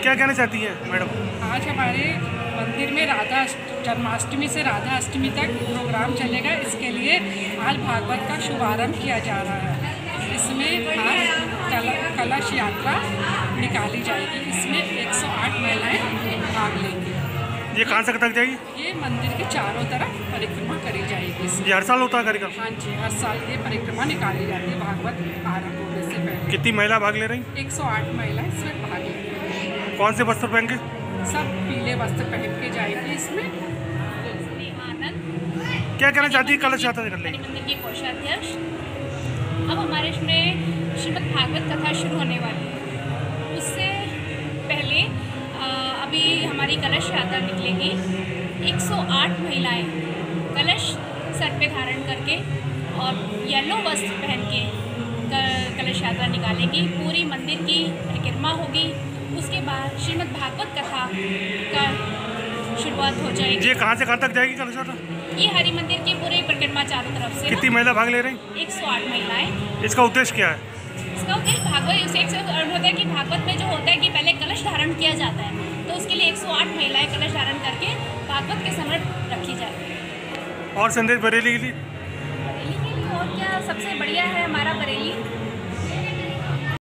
क्या कहना चाहती हैं मैडम? आज हमारे मंदिर में राधा जन्माष्टमी से राधा अष्टमी तक प्रोग्राम चलेगा। इसके लिए आज भागवत का शुभारंभ किया जा रहा है। इसमें आज कलश यात्रा निकाली जाएगी। इसमें 108 महिलाएं भाग लेंगी। ये कहाँ से तक जाएगी? ये मंदिर के चारों तरफ परिक्रमा करी जाएगी। ये हर साल होता है कार्यक्रम? हाँ जी, हर साल ये परिक्रमा निकाली जाती है भागवत आरंभ होने से पहले। कितनी महिला भाग ले रही? 108 महिलाएं इसमें भाग लेंगी। कौन से वस्त्र पहन के? सब पीले वस्त्र पहन के जाएंगे। इसमें क्या कहना चाहती है कलश यात्रा निकलने? मंदिर के कोषाध्यक्ष, अब हमारे इसमें श्रीमद् भागवत कथा शुरू होने वाली है। उससे पहले अभी हमारी कलश यात्रा निकलेगी। 108 महिलाएं कलश सर पे धारण करके और येलो वस्त्र पहन के कलश यात्रा निकालेंगी। पूरी मंदिर की परिक्रमा होगी। उसके बाद श्रीमद् भागवत कथा का शुरुआत हो जाएगी। ये कहाँ से कहाँ तक जाएगी कलश यात्रा? ये हरि मंदिर की पूरी परिक्रमा चारों तरफ से। कितनी महिला भाग ले रही? 108 महिलाएं। इसका उद्देश्य क्या है? इसका उद्देश्य भागवत उसे होता है कि भागवत में जो होता है कि पहले कलश धारण किया जाता है, तो उसके लिए 108 महिलाएं कलश धारण करके भागवत के समर्थ रखी जाती है। और संदेश बरेली के लिए? बरेली के लिए और क्या, सबसे बढ़िया है हमारा बरेली।